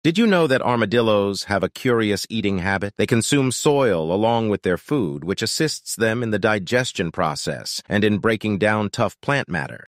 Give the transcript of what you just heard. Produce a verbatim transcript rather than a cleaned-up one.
Did you know that armadillos have a curious eating habit? They consume soil along with their food, which assists them in the digestion process and in breaking down tough plant matter.